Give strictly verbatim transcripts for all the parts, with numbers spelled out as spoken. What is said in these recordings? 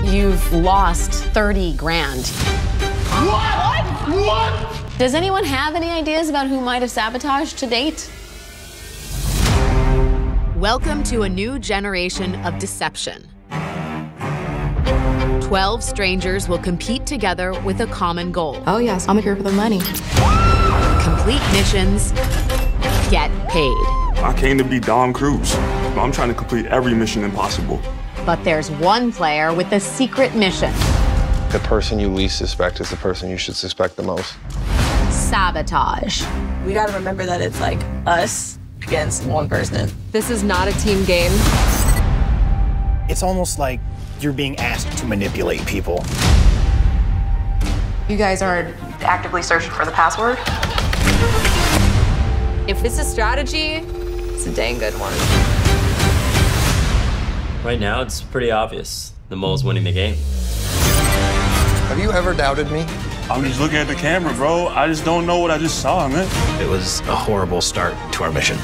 you've lost thirty grand. What? What? Does anyone have any ideas about who might have sabotaged to date? Welcome to a new generation of deception. Twelve strangers will compete together with a common goal. Oh yes, I'm here for the money. Complete missions, get paid. I came to be Tom Cruise. I'm trying to complete every mission impossible. But there's one player with a secret mission. The person you least suspect is the person you should suspect the most. Sabotage. We gotta remember that it's like us against one person. This is not a team game. It's almost like you're being asked to manipulate people. You guys are actively searching for the password? If it's a strategy, it's a dang good one. Right now, it's pretty obvious. The mole's winning the game. Have you ever doubted me? I'm just looking at the camera, bro. I just don't know what I just saw, man. It was a horrible start to our mission.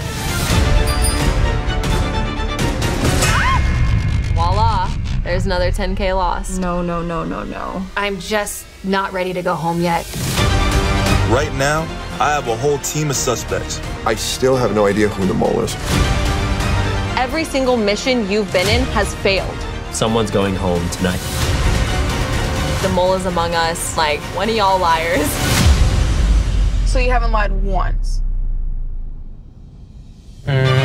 Voila, there's another ten K loss. No, no, no, no, no. I'm just not ready to go home yet. Right now, I have a whole team of suspects. I still have no idea who the mole is. Every single mission you've been in has failed. Someone's going home tonight. The mole is among us, like, one of y'all liars. So you haven't lied once? Mm.